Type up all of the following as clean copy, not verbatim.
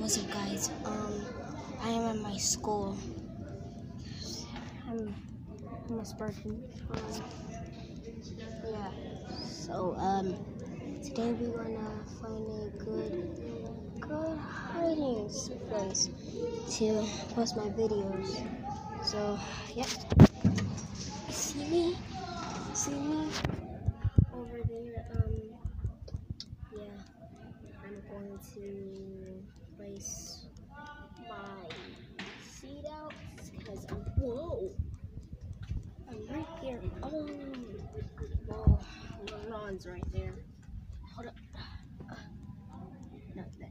What's up, guys? I am at my school. I'm a Spartan. Yeah. So today we're gonna find a good hiding place to post my videos. So yep. See me over there. Yeah. I'm going to place my seat out because I'm right here. Oh, whoa, the lawn's right there. Hold up. Not that.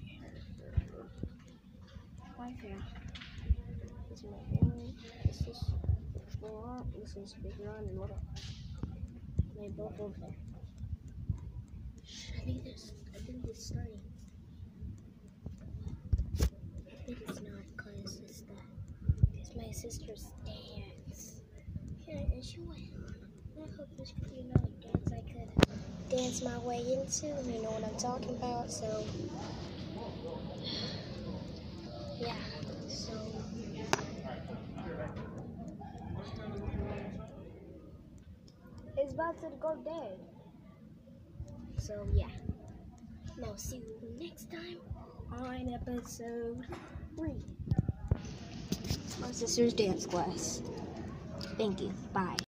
Right here. This is my family. This is floor. This is big lawn and what up? They both over there. I think it's starting. I think it's not because it's my sister's dance. Yeah, and she went. I hope this could be another dance I could dance my way into. You know what I'm talking about. So yeah. So it's about to go dead. So yeah. Now see you next time on episode 3. My sister's dance class. Thank you. Bye.